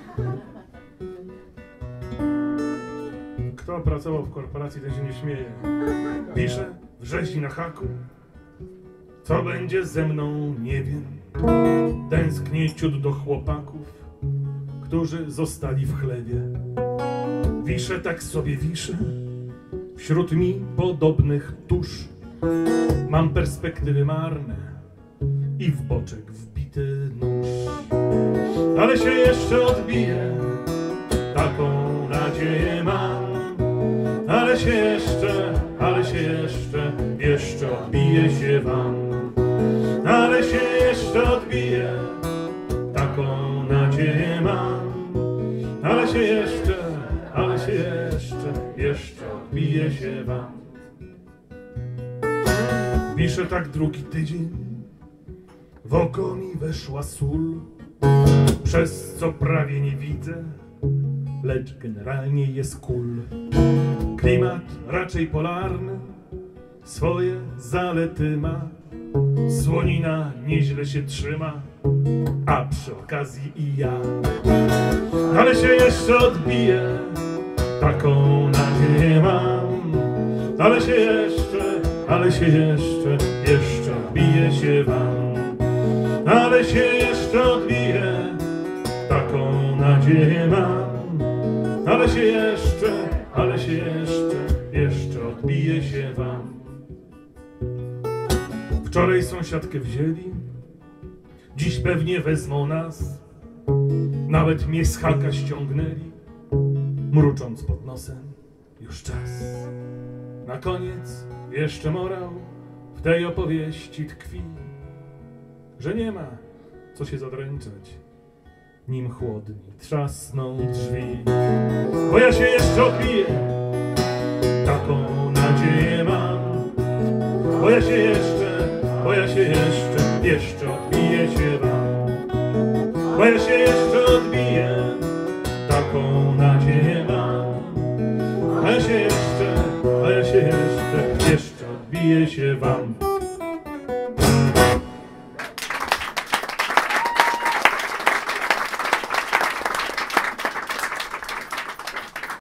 Kto pracował w korporacji, ten się nie śmieje. Pisze, wrzeźni na haku. Co będzie ze mną, nie wiem. Tęsknię ciut do chłopaków, którzy zostali w chlewie. Wiszę, tak sobie wiszę, wśród mi podobnych tusz. Mam perspektywy marne i w boczek wbity nóż. Ale się jeszcze odbiję, taką nadzieję mam. Ale się jeszcze odbije się wam. Ale się jeszcze odbije, taką nadzieję mam. Ale się jeszcze odbije się wam. Piszę tak drugi tydzień, w oko mi weszła sól, przez co prawie nie widzę, lecz generalnie jest cool. Klimat raczej polarny, swoje zalety ma, słonina nieźle się trzyma, a przy okazji i ja. Ale się jeszcze odbije, taką nadzieję mam. Ale się jeszcze odbije się wam. Ale się jeszcze odbije, taką nadzieję mam. Ale się jeszcze odbije się wam. Wczoraj sąsiadkę wzięli, dziś pewnie wezmą nas. Nawet mnie z haka ściągnęli, mrucząc pod nosem, już czas. Na koniec jeszcze morał w tej opowieści tkwi, że nie ma co się zadręczać, nim chłodni trzasną drzwi. Bo ja się jeszcze odbiję, taką nadzieję mam. Bo ja się jeszcze odbiję się wam. Bo ja się jeszcze odbiję, taką nadzieję mam. A ja się jeszcze odbiję się wam.